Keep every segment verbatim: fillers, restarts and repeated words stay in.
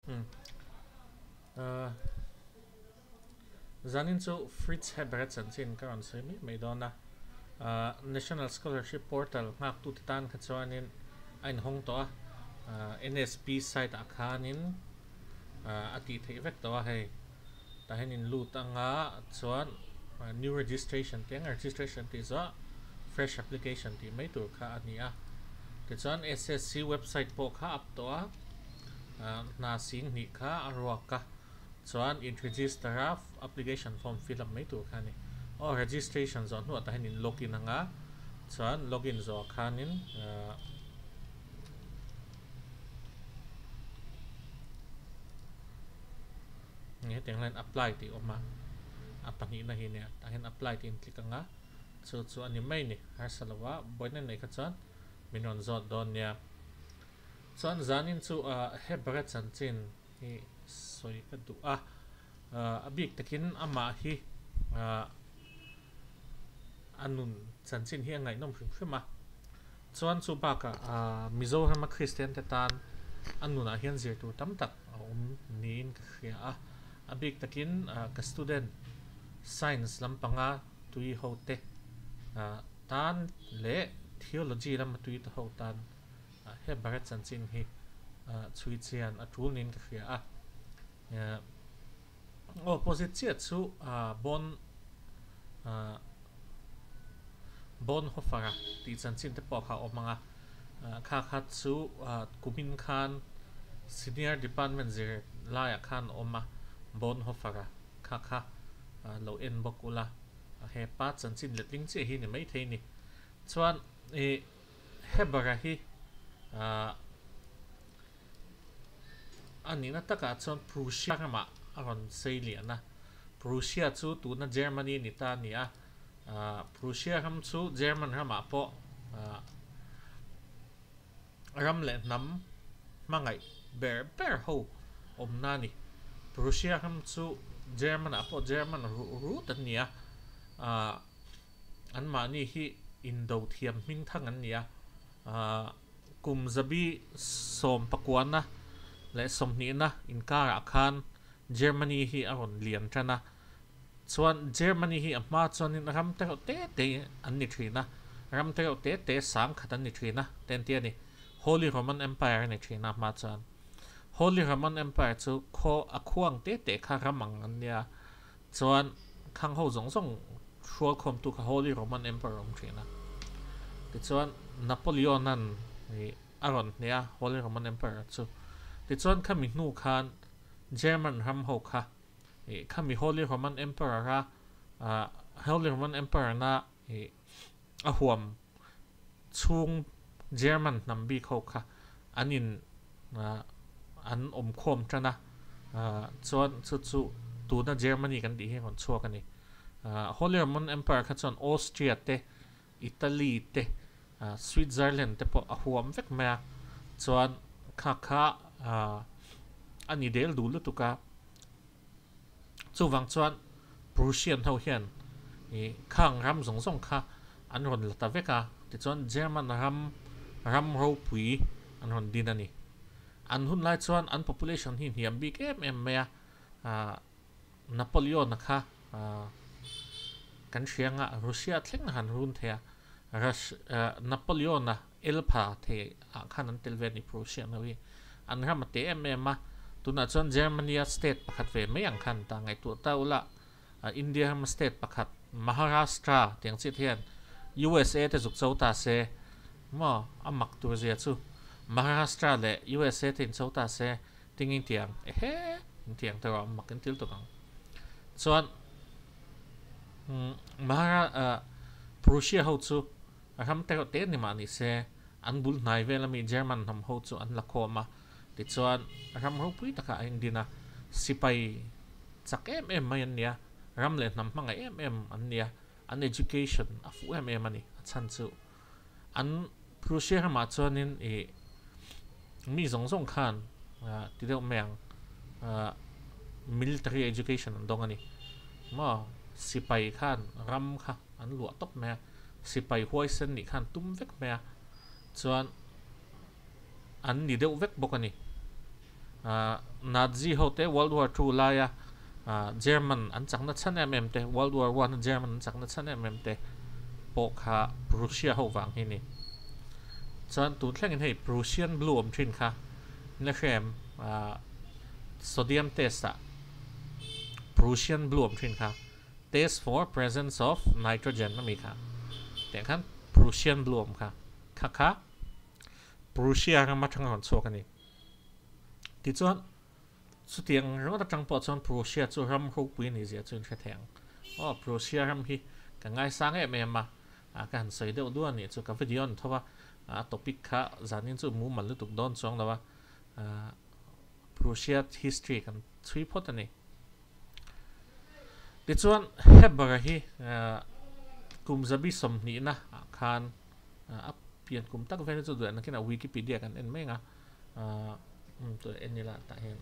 uh, zanin chu Fritz Haber chan chin karon sei mi mai dona uh, National Scholarship Portal ngak tu titan kha chuanin ain hong to a uh, N S P site akhanin uh, ati thei vek to a hei ta henin lut anga chuan uh, new registration teng registration ti zo fresh application ti mai tur kha ania ti chuan S S C website po kha up to a uh, na sing ni kha arwa ka chuan in register a application form fill up mai tur kha ni o registration zon hu ta henin login anga chuan login zo khanin uh, nghe tiếng lên apply thì ôm mà apply na hi nè ta hen apply thì click anga chu chu ani mai ni har salawa boinen nei ka chuan minon zot don nia chuan zanin chu a hebra chan chin hi soi ka du a abik takin ama hi anun chan chin hi ngai nom hrim hrim a chuan chu ba ka Mizo hama Christian te tan anuna hian zir tu tam tak um nin ka khia a abik takin ka student science lampanga tui hote tan le theology lam tui ta ho tan he barat chan chin hi chui chian a tul nin ka khia a opposite chiat chu bon bon hofara ti chan chin te po kha omanga kha kha chu kumin khan senior department zir la ya khan oma bon hofara kha kha lo en bokula he pa chan chin letling che hi ni mai thei ni chuan e hebara hi a ani na taka chuan Prussia ma aron seilia na Prussia chu tu na Germany ni ta ni a Prussia ham chu German hama po ram le nam mangai ber ber ho om na ni Prussia ham chu German apo German ru tan nia a an ma ni hi indo thiam ming thang an nia a kum zabi som pakwana le som ni na in kara khan Germany hi aron lian tana chuan Germany hi ama chuan in ram te te te an ni thina ram te te te sam khatan ni thina ten tia ni Holy Roman Empire ni thina ma chuan Holy Roman Empire chu kho akhuang te te kha ramang an nia chuan khang ho zong zong shol khom tu kha Holy Roman Empire om thina ti chuan Napoleon an ni aron nia Holy Roman Empire chu ti chuan khami nu khan German ram ho kha e khami Holy Roman Emperor ra a Holy Roman Emperor na e a huam chung German nambi kho kha anin an om khom tana chuan chu chu tu na Germany kan di he kon chua kan ni Holy Roman Empire kha chuan Austria te Italy te Switzerland te po a huam vek ma chuan kha kha ani del du lu tu ka chu wang chuan Prussian ho hian e khang ram zong zong kha an ron la ta veka ti chuan German ram ram ro pui an ron din ani an hun lai chuan an population hi hiam big em em me a Napoleon kha kan hrianga Russia thleng han run thea Rush Napoleon na elpa the khan an telven ni Prussian wi an ram te em em ma tuna chuan Germany state pakhat ve mai ang khan ta ngai tu ta ula India ham state pakhat Maharashtra tiang chi thian U S A te zuk chau ta se mo amak tur zia chu Maharashtra le U S A te in chau ta se tingin tiang e he tiang ta ram mak til to kang chuan Mahara Prussia ho chu ram te te ni ma ni se an bul nai ve la mi German ham ho chu an la khoma ti chuan ram ro pui taka in dina sipai chak em em mai an nia ram le nam hmanga em em an nia an education afu em em ani chan chu an Prussia ma chuanin e mi zong zong khan ti deuh meng military education an dong ani ma sipai khan ram kha an lua top me sipai huai sen ni khan tum vek me chuan an ni deuh vek bok ani Nazi hote World War Two la ya German an chang na chan em em te World War One German an chang na chan em em te po kha Prussia ho wang hi ni chan tu thleng in hei Prussian blue om thin kha na khem sodium test a Prussian blue om thin kha test for presence of nitrogen na mi kha te khan Prussian blue om kha kha kha Prussia ka ma thang hon chok ani ti chuan su tiang ro ta tang po chuan Prussia chu ram ho pui ni zia chun kha thang o Prussia ram hi ka ngai sang em em ma a kan soi deuh du ani chu ka video an thowa a topic kha zanin chu mu mal lu tuk don chong lawa Prussia history kan three pot ani ti chuan Haber hi kum zabi som ni na khan a pian kum tak ven chu du na kina Wikipedia kan en menga um to en ni la ta hen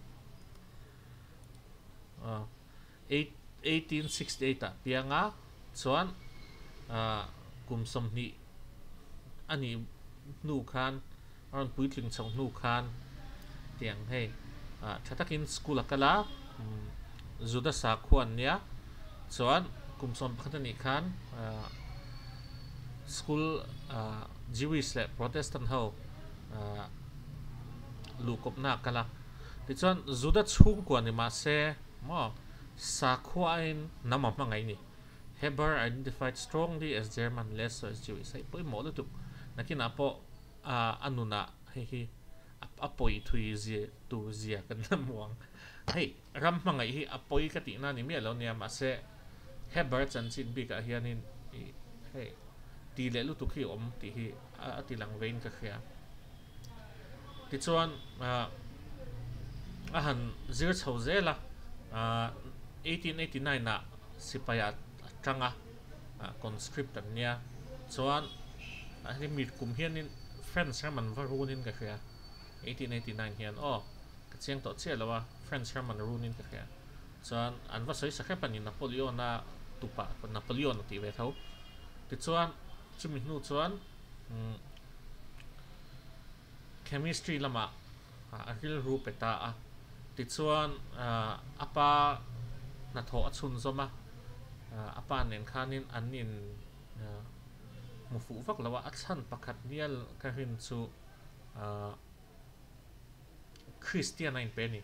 eighteen sixty-eight ta pianga chuan kum som ni ani nu khan aron pui tling chong nu khan tiang hei thatakin school akala zuda sa khuan nia chuan kum som pakhatani khan school Jewish le Protestant ho lu kopna kala ti chuan zuda chung kwa ni ma se mo sa khwain nama mangai ni Haber identified strongly as German, less so as Jewish. Hey, poi mo tu nakina po anuna hi hi apoi thui zi tu zia kan lamuang hey ram mangai hi apoi ka ti na ni me lo nia ma se Haber chan chin bi ka hianin hey ti le lu tu khi om ti hi a ti lang vein ka khia ti chuan a han zir chho zela eighteen eighty-nine na sipaya tanga conscript ania chuan a hi mit kum hianin French Herman varunin ka khia eighteen eighty-nine hian o ka chiang to che lawa French Herman runin ka khia chuan an va soi sakhe pani Napoleon na tupa Napoleon ti ve thau ti chuan chumi nu chuan chemistry lama a hil ru peta a ti chuan apa na tho achun zoma apa nen khanin anin mu fu vak lawa achan pakhat nial ka hin chu Christian in penny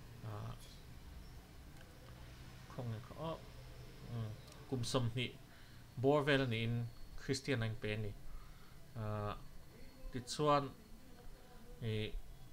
khong ko kum som ni borvel ni in Christian in penny ti chuan e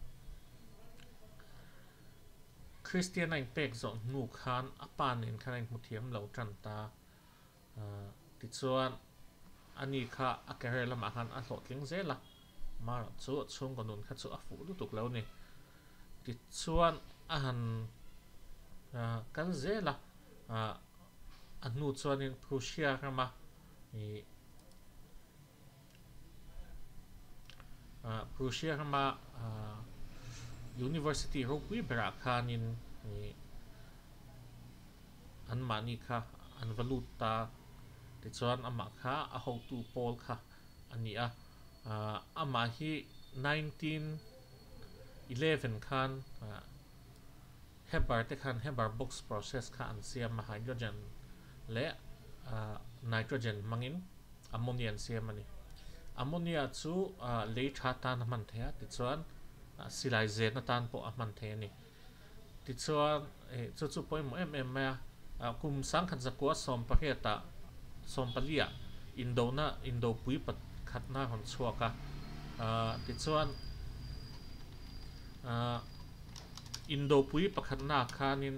Christian in pek zo nu khan apan in khan muthiam lo tran ta ti chuan ani kha akare lama khan a hlot ling zela mar chu chung konun kha chu a fu lu tuk lo ni ti chuan a han kan zela a nu chuan in Prussia rama e Prussia rama University ro pui bera khanin an mani kha an valuta ti chuan ama kha a ho tu pol kha ania ama hi nineteen eleven khan Haber te khan Haber box process kha an siam hydrogen le nitrogen mangin ammonia an siam ani ammonia chu le tha tan man thea ti chuan silai zen na tan po a man the ni ti chuan chu chu poi mo em em ma kum sang khan zakwa som pa heta som palia indo na indo pui pat khatna hon chuaka ti chuan indo pui pakhatna khanin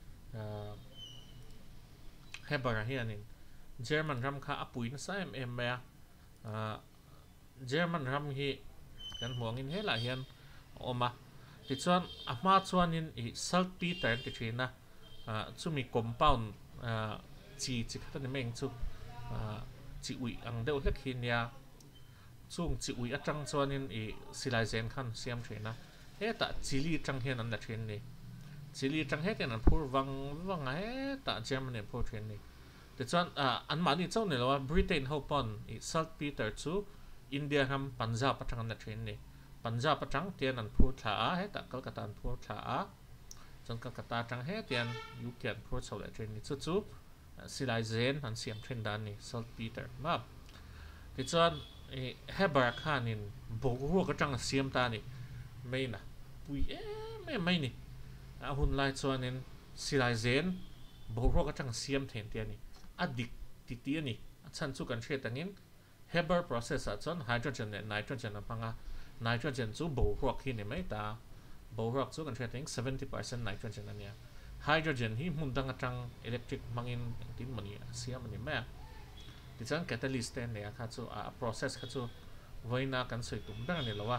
Haber hianin German ram kha apui na sa em em ma German ram hi kan huangin hela hian oma ti chuan ama chuanin i saltpeter ti thina chumi compound chi chi khatani meng chu chi ui ang deuh hlek hin ya chung chi ui atang chuanin i silai zen khan siam thina heta chili tang hian an la thin ni chili tang heten an phur wang wang he ta Germany phur thin ni ti chuan an mani chaw ne lawa Britain ho pon i saltpeter chu India ham Punjab atang an la thin ni Punjab atang tian an phur thla a he ta Kolkata an phur thla a chon Kolkata atang he tian U K an phur chho le train ni chu chu silai zen an siam train dan ni saltpeter ma ti chuan Haber khan in bo ru ka tang siam ta ni mai na pui e me mai ni a hun lai chuan in silai zen bo ru ka tang siam then tian ni adik ti ti ani chan chu kan thre tangin Haber process a chuan hydrogen and nitrogen a panga nitrogen chu bo ru hi ni mai ta bo ru chu kan thre tang seventy percent nitrogen ania hydrogen hi mun dang atang electric mangin tin mani siam ani ma ti chuan catalyst ten ne kha chu a process kha chu voina kan soi tum bang ni lawa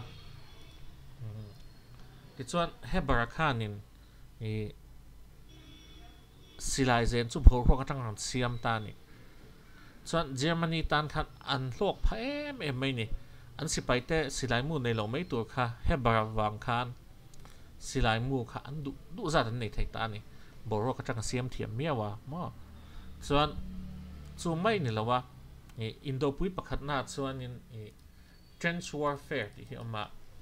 ti chuan Haber khan in e silai zen chu bo ru ka tang ran siam ta ni chuan Germany tan khan an hlok pha em em mai ni an sipai te silai mu nei lo mai tur kha Haber wang khan silai mu kha an du du za dan nei thai ta ni bo ru ka tang siam thiam miawa mo chuan chu mai ni lawa e Indo pui pakhat na chuan in e trench warfare ti hi ama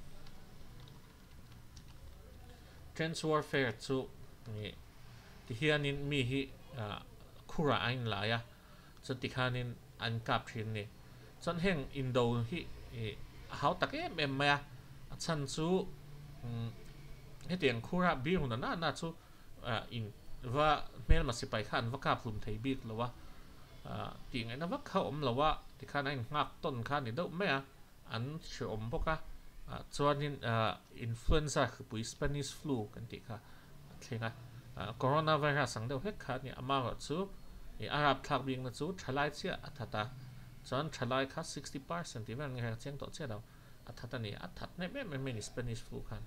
trench warfare chu e ti hianin mi hi khura ain la ya chu ti khanin an kap thin ni chuan heng Indo hi e hau tak em em ma chan chu he tiang khura bi hun na na chu in wa mel ma sipai khan wa kap lum thei bik lawa ti ngai na wa kha om lawa ti khan ai ngak ton khan ni do me an che om boka chuanin influenza khpui Spanish flu kan ti kha thlenga coronavirus sang deuh hek kha ni ama ho chu e arab thak bing na chu thalai chia athata chuan thalai kha sixty percent ti man nge cheng to che daw athata ni athat ne me me ni Spanish flu khan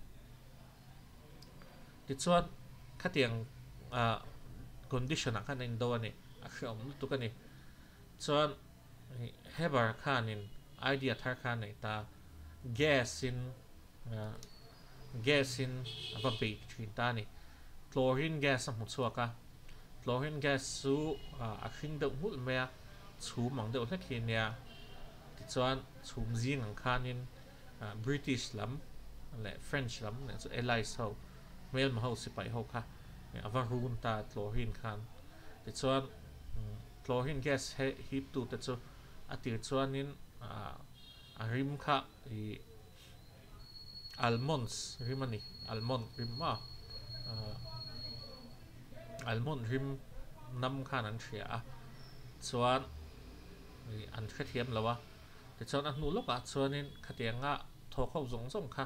ti chuan khatiang condition a khan in do ani a khom tu ka ni chuan Haber khan in idea thar khan nei ta gas in gas in ava be thin ta ni chlorine gas a mu chuaka chlorine gas su a khing deuh hul me a chu mang deuh hlek hi nia ti chuan chhum zing ang khan in British lam le French lam ne chu allies ho mel ma ho sipai ho kha ava run ta chlorine khan ti chuan chlorine gas he hip tu te chu atir chuan in a rim kha i almonds rimani almond rim ma almond rim nam khan an thria a chuan an thre thiam lawa ti chuan a hnu loka chuanin khatianga thokho zong zong kha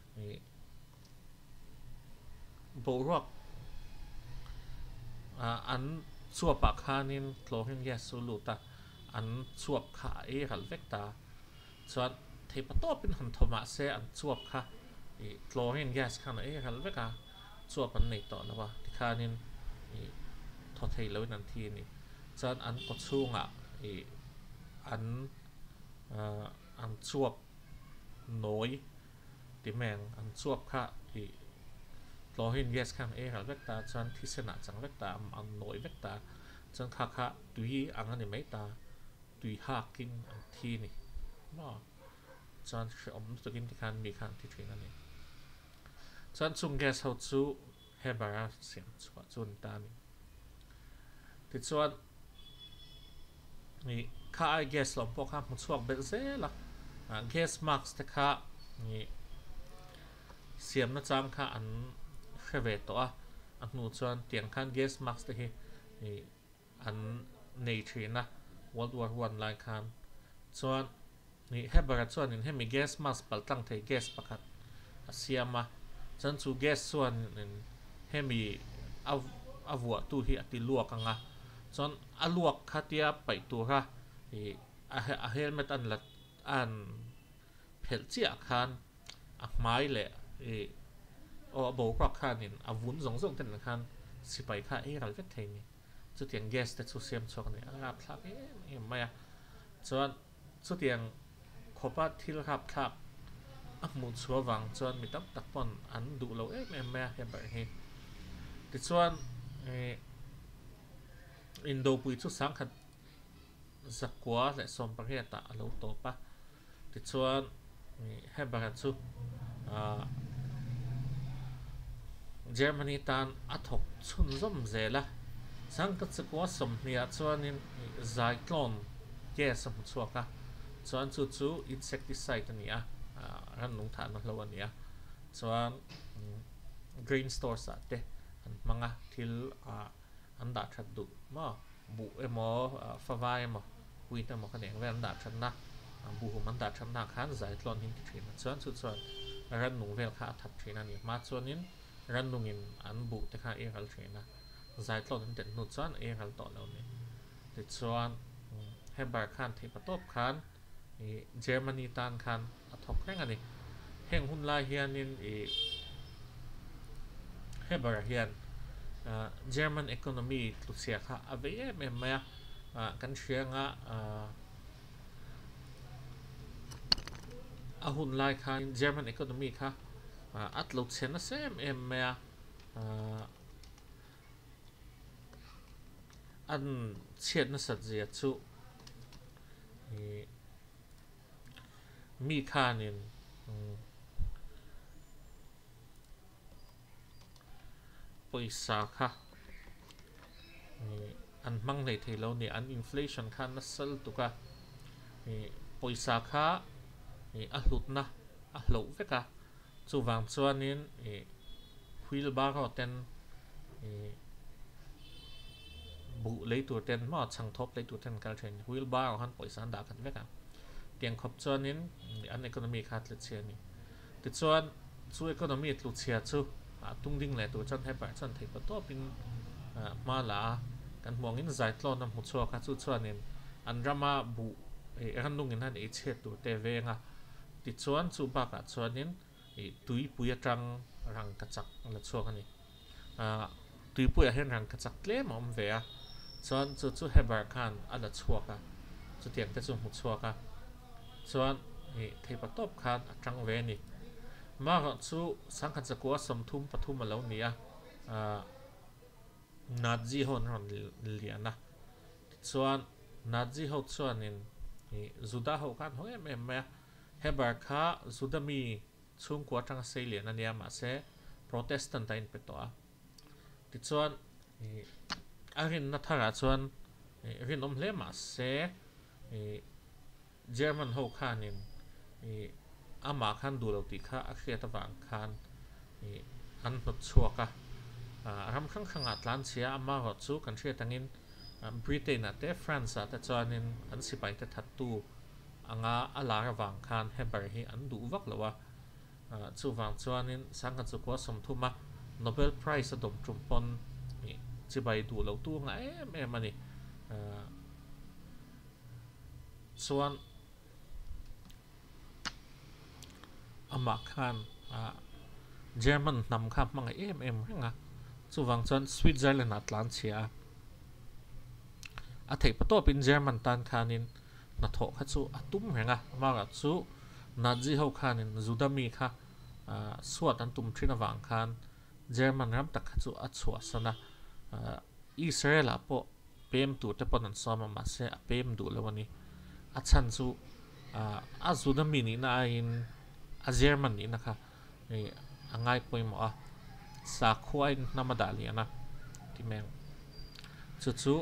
borok an chuapa khanin chlorine gas su luta an chuap kha e hal vekta chuan thei patopin han thoma se an chuap kha e chlorine gas khan e hal veka chuap an nei to lawa ti khanin e tho thei lo nan thi ni chuan an ko chunga e an an chuap noi ti meng an chuap kha e chlorine gas khan e hal vekta chuan thi sena chang vekta an noi vekta chuan kha kha tui ang ani mai ta tui hakin an thi ni ma chuan om tukin ti khan mi khan ti thin ani chuan chung gas ho chu Haber siam chua chun ta ni ti chuan ni kha ai gas lom po kha mu chuak bel zela gas max te kha ni siam na chang kha an khave to a an nu chuan tiang khan gas max te hi ni an nei thina World War One lai khan chuan ni Haber chuan in hemi gas mask paltang thei gas pakhat asiama chuan chu gas chuan in hemi av avua tu hi ati luak anga chuan aluak khatia pai tu ha e a helmet an lat an phel chia khan a hmai le e o bo kwa khan in avun zong zong ten khan sipai kha e ral vek thei ni chu tiang gas te chu siam chok ni anga thlak e e maya chuan chu tiang khopa thil hap thak a mun chuwa wang chuan mi tam tak pon an du lo em em ma Haber hi ti chuan e Indo pui chu sang khat zakwa le som pariata alo to pa ti chuan Haber chu Germany tan athok chun zom zela sang ka chukwa som nia chuanin zyklon ke som chuaka chuan chu chu insecticide ania ran nung tha na lo ania chuan grain stores ate an manga thil an da that du ma bu emo fawa emo hui ta mo ka neng ven da that na bu hu man da that na khan zyklon hin thrin chuan chu chuan ran nung vel kha that thrin ani ma chuanin ran nungin an bu te kha e gal thina zyklon an ten nu chuan e gal to lo ni ti chuan Haber khan thei patop khan e Germany tan khan a thok reng ani heng hun lai hianin e Haber hian German economy tu sia kha ave em em ma kan hrianga a hun lai khan German economy kha at lo chen sem em ma an chiat na sat zia chu mi khanin poisa kha an mang nei thelo ni an inflation khan na sal tuka poisa kha a hlut na a hlo veka chu wang chuanin wheel bar ho ten bu lấy tur ten ma chang thop lấy tur ten kal chen wheel bar han poisa da khat veka tiang khop chuanin an economy khat le cheni ti chuan chu economy tlu chia chu tung ding le tur chan Haber chan thei pa to pin ma la kan mongin zyklon na mu chua kha chu chuanin an rama bu e ran nungin han e che tur te venga ti chuan chu ba ka chuanin e tui puya tang rang ka chak la chuak ani a tui puya hen rang ka chak tle mom ve a chuan chu chu Haber khan ala chuaka chu tiang te chu mu chuaka chuan e thei pa top khan atang ve ni ma ro chu sang khan chakwa som thum pathum alo nia a nazi hon ron liana chuan nazi ho chuanin e zuda ho khan ho em em ma Haber kha zudami chung kwa tang sei lian ania ma se protestant in petoa ti chuan e arin na thara chuan rin om hle ma se e German ho khanin e ama khan du lo ti kha a khriat awang khan e an hnut chuaka ram khang khang atlan chia ama ho chu kan thriat angin Britain ate France ate chuanin an sipai te that tu anga ala rawang khan Haber hi an du vak lawa chu wang chuanin sangka chu kwa som thuma Nobel Prize adom trumpon chi bai du lo tu nga em em ani chuan ama khan German nam kha mang em em nga chu wang chuan Switzerland atlan chia a thei pato pin German tan khanin na tho kha chu atum renga ma ga chu nazi ho khanin zudami kha suat an tum thina wang khan German ram tak kha chu a chua sana Israel a po pem tu te pon an som ma se a pem du lawani a chan chu a zudami ni na in a German ni na kha angai poimo a sa khwai namadali ana ti meng chu chu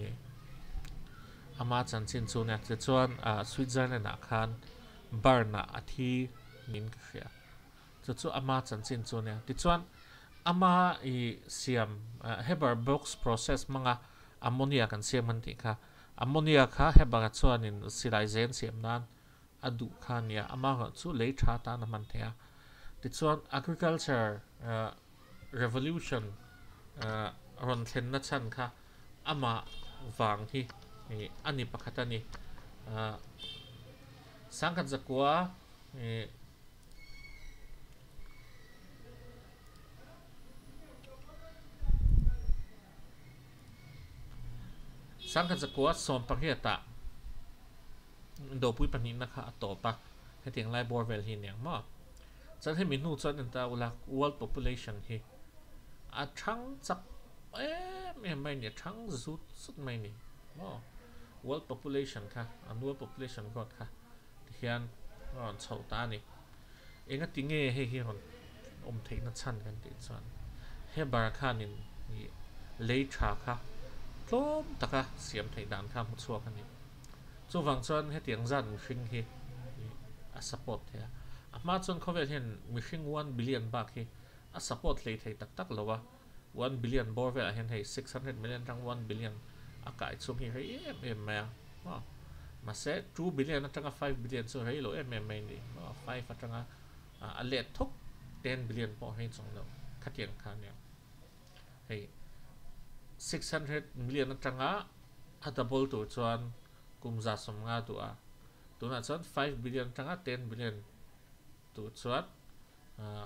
ama chan chin chu ne chu chuan Switzerland a khan barna athi min khria chu chu ama chan chin chu ne ti chuan ama i siam Haber box process manga ammonia kan siam man ti kha ammonia kha Haber chuan in silaizen siam nan adu khania ama ho chu lei tha ta na man thea ti chuan agriculture revolution ron thlen na chan kha ama wang hi ani pakhatani sangkat zakwa sangkat zakwa som pakhiata do pui panin na kha atopa hetiang lai borvel hi nyang ma chan he min nu chan ta ulak world population hi a thang chak em em mai ni thang zut sut mai ni mo world population kha annual population growth kha hian ngon chậu ta ni enga tinge he hi hon om thei na chan kan ti chuan he bar khan in ni lei tha kha tlom taka siam thei dan kha mu chuak ani chu wang chuan he tiang zan hring hi a support the a ma chuan khovel hen mi hring one billion bak hi a support lei thei tak tak lowa one billion bor vel hen hei six hundred million rang one billion a kai chum hi hei em em ma ma ma se two billion atanga five billion so hei lo em em mai ni ma five atanga a let thok ten billion po hei chong lo khatiang khan ya hei six hundred million atanga a double to chuan kumza som nga tu a tuna chuan five billion atanga ten billion tu chuan a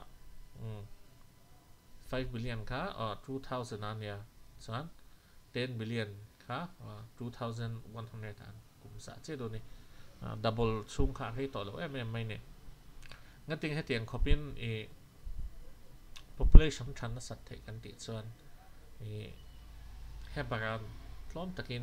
five billion kha or two thousand ania chuan ten billion kha two thousand one hundred an kumza che do ni double chung kha hei to lo em em mai ne ngating he tiang khopin e population than na sat thei kan ti chuan e he baran tlom takin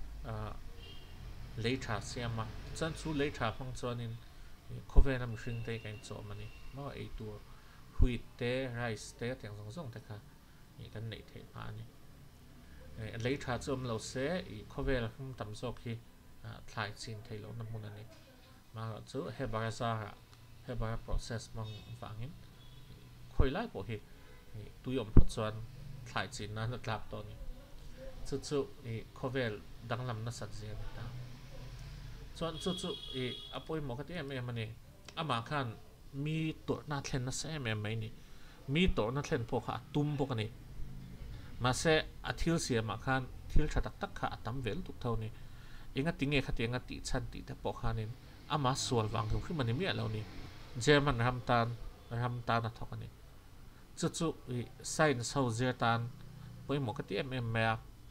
lei tha siama chan chu lei tha phang chuan in khoven am hring te kan chaw mani ma ei tur wheat te rice te tiang zong zong te kha ni kan nei thei pa ni lei tha chom lo se i khovel hum tam zok hi thlai chin thei lo na mun ani ma chu he baraza he bar process mang wangin khoi lai po hi tu yom phot chuan thlai chin na na tlap to ni chu chu i khovel danglam na sat zia ta chuan chu chu i apoi mo ka ti em em ani ama khan mi tor na thlen na se em em mai ni mi tor na thlen po kha tum po ka ni ma se athil sia ma khan thil tha tak tak kha atam vel tuk thau ni inga tinge kha tinga ti chan ti te po khanin ama sual wang khu mani mi alo ni German ram tan ram tan na thok ani chu chu i science ho zer tan poi mo ka ti em em ma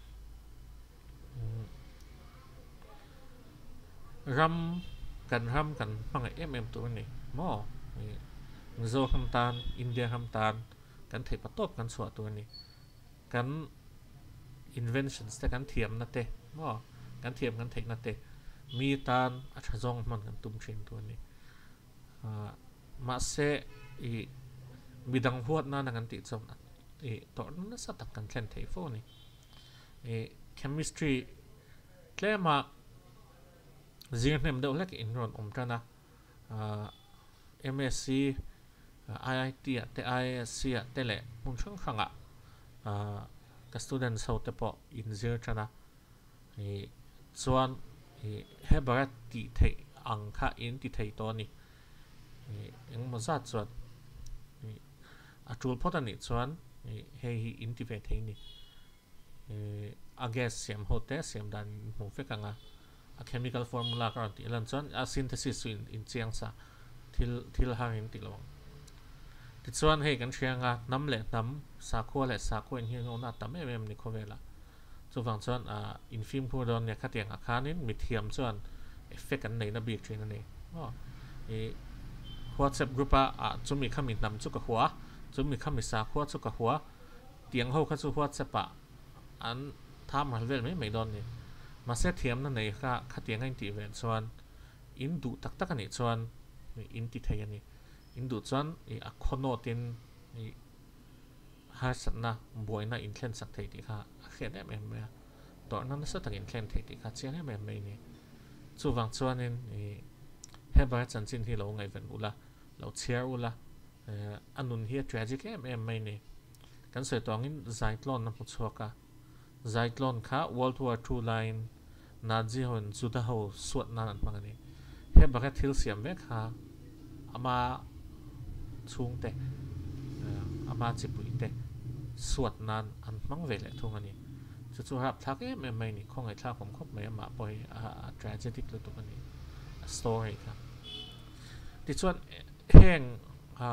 ram kan ram kan pangai em em tu ni mo Mizo ham tan India ham tan kan thei patop kan suwa tu ni kan inventions te kan thiam na te mo kan thiam kan thei na te mi tan a thazong man kan tum thin tu ni ma se i midang huat na na kan ti chom e tor na sa tak kan thlen thei fo ni e chemistry tlema zir nem do lek in ron om tana M S c I I T te I S C te le mun chang khanga ka students ho te po in zir tana e chuan e Haber ti thei ang kha in ti thei to ni e eng mo za chuan e a tul pot ani chuan e he hi in ti ve thei ni e a gas siam ho te siam dan mo fe kanga a chemical formula ka ti lan chuan a synthesis in in chiang sa thil thil hang in ti long ti chuan hei kan thianga nam le nam sa kho le sa kho in hi ngona tam em em ni khovela chu wang chuan a in film pu don ne khatiang a khanin mi thiam chuan effect an nei na bi thin ani o e WhatsApp group a chumi khami nam chu ka huwa chumi khami sa kho chu ka huwa tiang ho kha chu WhatsApp a an tham hal vel mai mai don ni ma se thiam na nei kha khatiang in ti ven chuan in du tak tak ani chuan in ti thei ani in du chuan e a khono tin e ha satna boina in thlen sak thei ti kha a khet em em me tor na sa tak in thlen thei ti kha chiang em em mai ni chu wang chuan in e Haber chan chin hi lo ngai ven ula lo chiar ula anun hi tragic em em mai ni kan soi tong in zaitlon na puchhoka zaitlon kha World War Two line Nazi hon juda ho suat na an mangani Haber thil siam ve kha ama chung te ama chipui te suat nan an mang ve le thung ani chu chu hap thak em em mai ni khong ai thak khom khop mai ma poi a tragic lu tu ani a story ka ti chuan heng a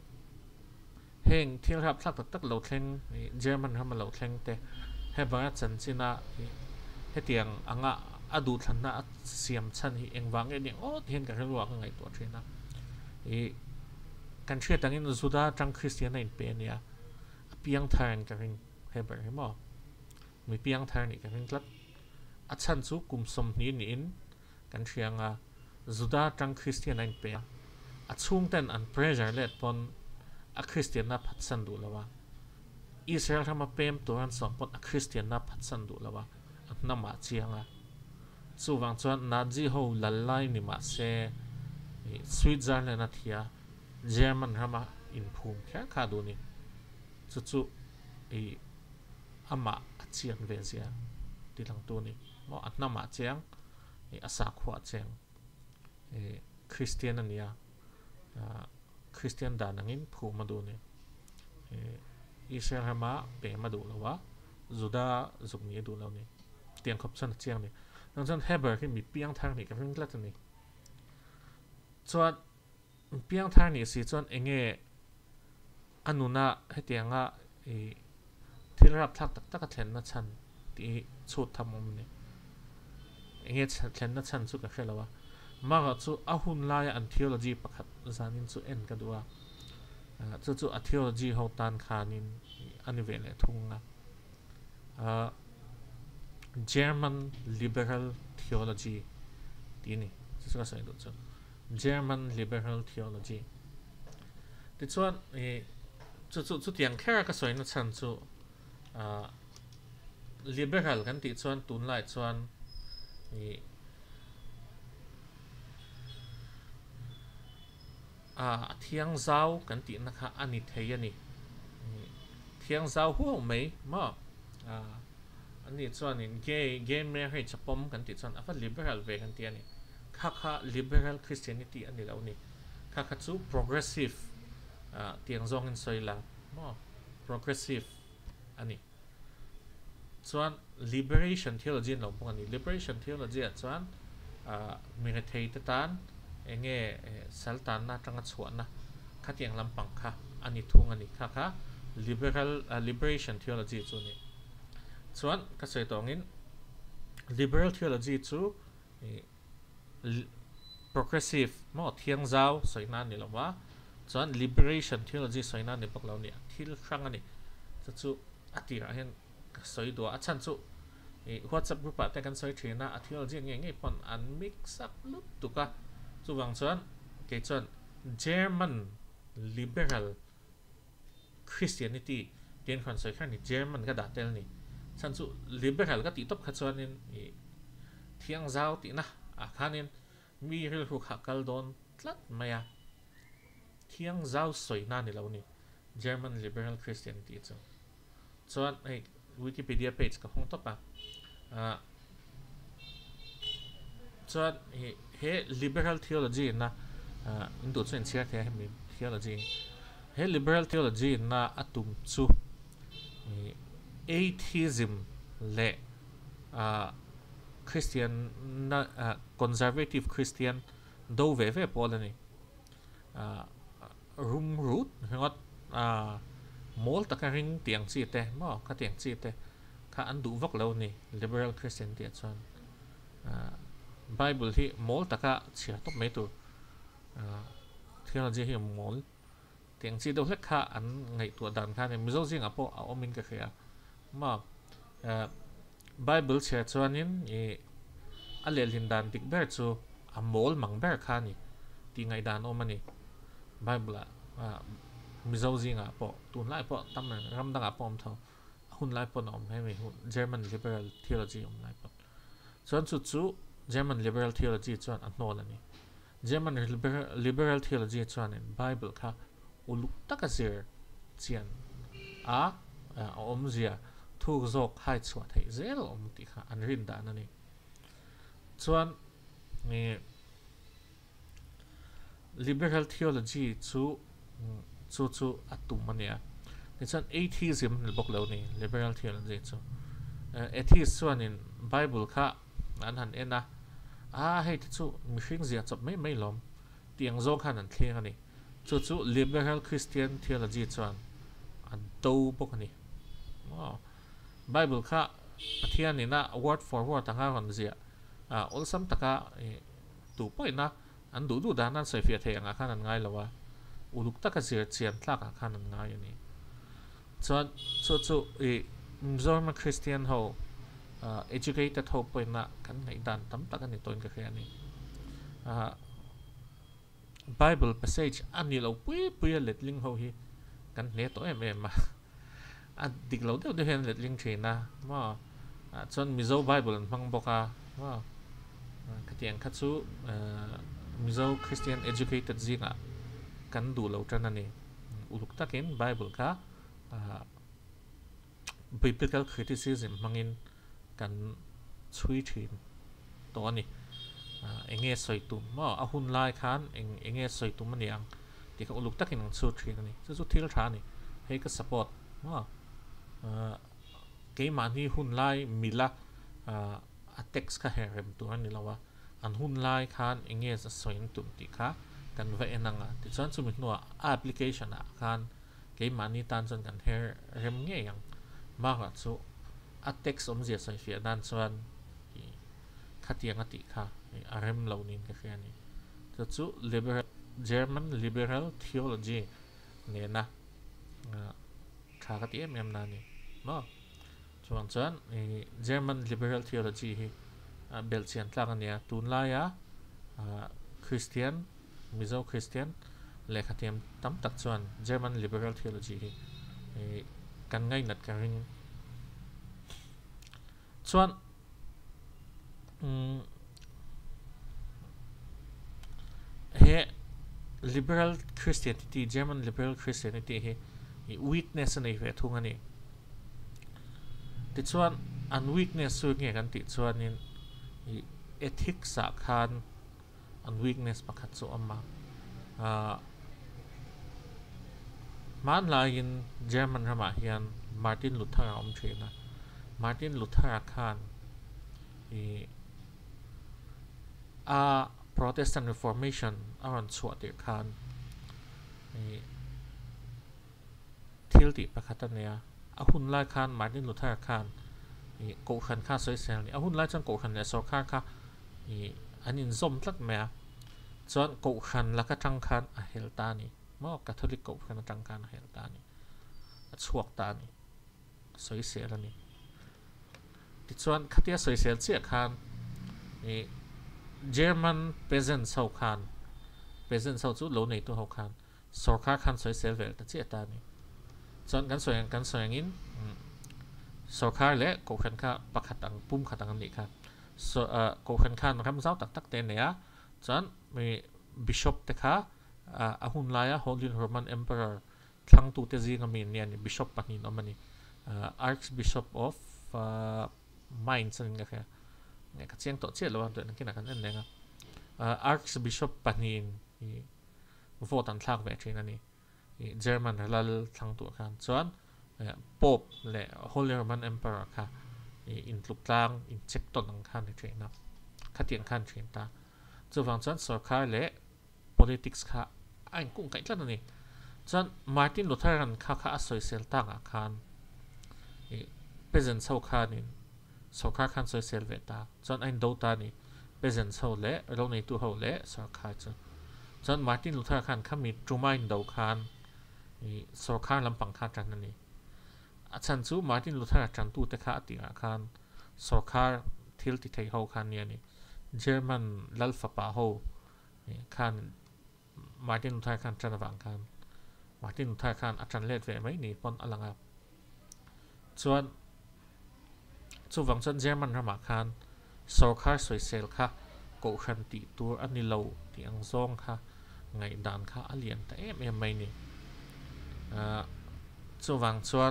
heng thil hap thak tak tak lo thleng German ham lo thleng te Haber chan china he tiang anga adu thlanna siam chan hi engwang e ni o hen ka helwa ka ngai to thina e kan thria tangin zuda tang Christian in pe nia piang than ka ring Haber mo mi piang than ni ka ring tlat a chan chu kum som ni ni in kan thrianga Juda tang Christian anh pe a chung ten an pressure let pon a Christian na phat san du lawa Israel hama pem turan som pon a Christian na phat san du lawa na ma chianga chu wang chuan Nazi ho lalai ni ma se Switzerland na thia German hama in phum kha kha du ni chu chu e ama achian ve zia ti lang tu ni mo atna ma chiang e asa khwa cheng e Christian ania Christian danangin phu ma du ni e Israel hama pe ma du lawa Juda zukni du law ni tiang khop chan chiang ni nang chan Haber ki mi piang thang ni ka ring lat ni chuan piang thang ni si chuan enge anuna hetianga e thilrap thak tak tak thlen na chan ti chut thamom ni enge thlen na chan chu ka khelawa ma chu ahun la ya an theology pakhat zanin chu en ka duwa chu chu a theology ho tan khanin anivele thunga a German liberal theology tini chu ka sai do chu German liberal theology ti chuan e chu chu chu tiang khera ka soina chan chu a liberal kan ti chuan tun lai chuan e a thiang zau kan ti na kha ani thei ani thiang zau hu mai ma a ani chuan in gay gay marriage chapom kan ti chuan afa liberal ve kan ti ani kha kha liberal Christianity ani lo ni kha kha chu progressive a tiang zong in soila ma progressive ani chuan liberation theology lo pong ani liberation theology a chuan a mi re thei ta tan enge saltan na tanga chuan na kha tiang lampang kha ani thung ani kha kha liberal uh, liberation theology chu ni chuan ka sei tongin liberal theology chu progressive mo thiang zau soina ni lawa chuan liberation theology soina ni paklo ni thil khrang ani chu chu atira hen soi do a chan chu e WhatsApp group ta kan soi thina a theology nge nge pon an mix up lut tuka chu wang chuan ke chuan German liberal Christianity ten khan soi khan ni German ka da tel ni chan chu liberal ka ti top kha chuan in e thiang zau ti na a khanin mi ril hu kha kal don tlat maya thiang zau soina ni lo ni German liberal Christianity chu chuan ei Wikipedia page ka hong topa a chuan he liberal theology na in do chen chia the mi theology he liberal theology na atum chu atheism le a Christian na conservative Christian do ve ve polani a rum root ngot a mol taka ring tiang chi te mo ka tiang chi te kha an du vok lo ni liberal Christian ti chuan Bible hi mol taka chia tok me tu theology hi mol tiang chi do hlek kha an ngai tu dan kha ne mizo jing apo a omin ka khia ma Bible chia chuan in e alel hin dan dik ber chu a mol mang ber kha ni ti ngai dan o mani Bible a mizo jing apo tun lai po tam ram dang apom tho hun lai po nom he me German liberal theology om lai po chuan chu chu German liberal theology chuan an hnol ani German liberal liberal theology chuan in Bible kha uluk taka zir chian a om zia thu zok hai chwa thei zel om ti kha an rin dan ani chuan ni liberal theology chu chu chu atum ania ni chan atheism ni bok lo ni liberal theology chu atheist chuan in Bible kha an han ena a hei chu mi hring zia chop mai mai lom tiang zo khan an thleng ani chu chu liberal Christian theology chuan an do bok ani oh Bible kha pathian ni na word for word anga ron zia a olsam taka tu poina an du du dan an sai fia the anga khan an ngai lawa uluk taka zir chian tlak a khan an ngai ani chuan chu chu e German Christian ho educated ho poina kan ngai dan tam tak ani toin ka khia ni Bible passage ani lo pui pui let ling ho hi kan ne to em em ma a dik lo de de hen let ling thina ma chon Mizo Bible mang boka ma khatiang khatsu Mizo Christian educated zinga kan du lo tan ani uluk takin Bible ka biblical criticism mangin kan chui thin to ani enge soitum ma ahun lai khan eng enge soitum maniang ti ka uluk takin ang chu thin ani chu chu thil tha ni he ka support ma ke man hi hun lai mila a text ka herem tu ani lawa an hun lai khan enge sa soin tum ti kha kan va enanga ti chan chu mi no application a khan ke man ni tan chan kan her rem nge yang ma ga chu a text om zia sai fia dan chuan khatiang ati kha arem lo nin ka khiani chu chu liberal German liberal theology ne na kha ka ti em em na ni no chuan chuan German liberal theology hi belchian tlang ania tun la ya Christian Mizo Christian le khatiam tam tak chuan German liberal theology hi kan ngai nat ka ring chuan he liberal Christianity German liberal Christianity he weakness nei ve thung ani ti chuan an weakness su nge kan ti chuan in ethics a khan an weakness pakhat chu amma man la in German rama hian Martin Luther om thina Martin Luther khan a Protestant Reformation aron chuatir khan thil ti pakhat ania a hun lai khan Martin Luther khan ko khan kha soi sel ni a hun lai chan ko khan le sarkar kha anin zom tlat me chuan ko khan la ka tang khan a hel ta ni mo Catholic ko khan tang khan a hel ta ni a chuak ta ni soi sel ani ti chuan khatia soi sel che khan German peasants ho khan peasants ho chu lo nei tu ho khan sarkar khan soi sel vel ta che ta ni chuan kan soi kan soi in sarkar le ko khan kha pakhat ang pum khatang ni kha so ko khan khan ram zau tak tak te ne a chuan mi bishop te kha a hun laia Holy Roman Emperor thlang tu te zinga mi ne ni bishop panin omani Archbishop of Mainz nga kha nge ka chiang to che lo an to na kina kan en lenga Archbishop panin vote an thlang ve thina ni German lal thlang tu khan chuan Pope le Holy Roman Emperor kha in tluk tlang in check ton ang khan ni thina khatiang khan thin ta chu wang chuan sarkar le politics kha ain kung kai tlan ani chuan Martin Luther an kha kha asoi sel tang a khan peasants ho khan in sarkar khan soi sel ve ta chuan ain do ta ni peasants ho le ro nei tu ho le sarkar chu chuan Martin Luther khan khami trumain do khan sarkar lampang kha tan ani achan chu Martin Luther chan tu te kha atinga khan sarkar thil ti thei ho khan ni ani German lalfa pa ho khan Martin Luther khan chan wang khan Martin Luther khan achan let ve mai ni pon alanga chuan chu wang chan German rama khan sarkar soi sel kha ko khan ti tur ani lo ti ang zong kha ngai dan kha alian ta em em mai ni chu wang chuan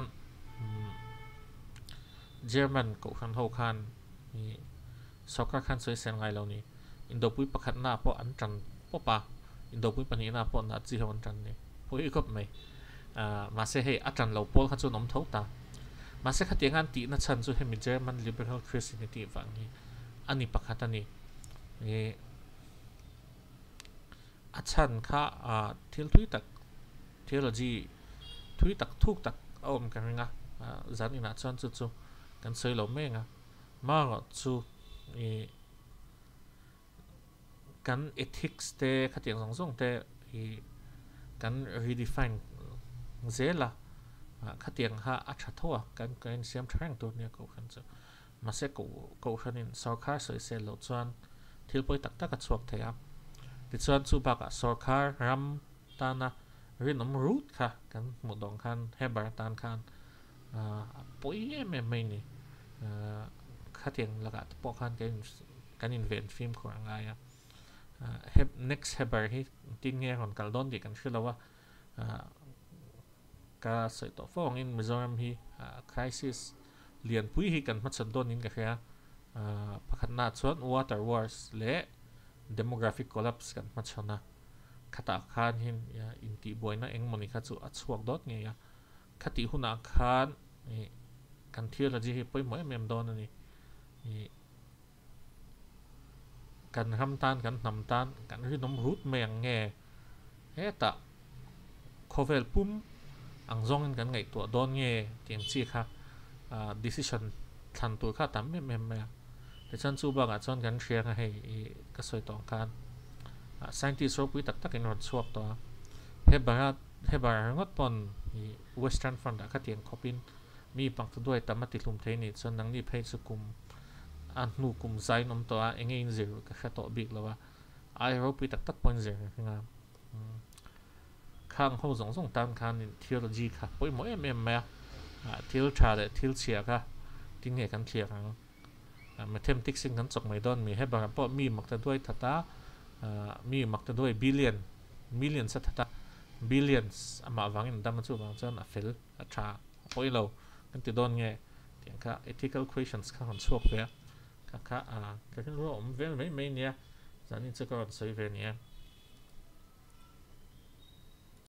German ko khan ho khan sarkar khan soi sel ngai lo ni indo pui pakhat na po an tran po pa indo pui pani na po na chi ho an tran ni pui kop mai ma se he atran lo pol kha chu nom tho ta ma se khatiang an ti na chan chu hemi German liberal Christianity wang ni ani pakhat ani e achan kha thil thui tak theology thui tak thuk tak om ka ringa zan ina chan chu chu kan soi lo me nga ma ngo chu e kan ethics te khatiang song song te i kan redefine zela khatiang ha acha thoa kan kan siam thrang tu ne ko khan chu ma se ko ko khanin sarkar soi se lo chuan thil poi tak tak a chuak thaya ti chuan chu baka sarkar ram tana rin om root kha kan mu dong khan Haber tan khan poi em em mai ni khá tiếng là cả bộ khan cái cái invent phim của anh ấy uh, next Haber hi tin nghe còn cả đón thì cần phải là cái sự tổ phong in Mizoram hi crisis liền pui hi cần mất sân đón in cái kia pakhat na chuan water wars le demographic collapse kan mất sân na khata khan hin in ti boy na eng moni kha chu achuak dot nge ya khati huna khan kan theology hi poi moi mem don ani kan ham tan kan nam tan kan ri nom rut meng nge heta khovel pum ang zong kan ngai to don nge tiang chi kha decision than tu kha tam mem mem ya te chan chu ba ga chon kan share nga hei ka soi tong kan scientist ro pui tak tak in ron chuak to he ba he ba ngot pon western front da kha tiang khopin mi pang tu doi tamati hlum thei ni chon nang ni phei chu kum an nu kum zai nom to a enge in zero ka kha to big lawa I hope tak tak point zero nga khang ho zong zong tan khan in theology kha poi mo em em ma thil tha de thil chia kha tin nge kan thlia kang mathematics sing kan chok mai don mi he ba po mi mak ta doi thata mi mak ta doi billion million sa thata billions ama wangin dam chu wang chan a fel a tha poi lo kan ti don nge tiang kha ethical questions kha han chuak ve ka ka a ka kan ro om ve mai mai nia zanin chu ka soi ve nia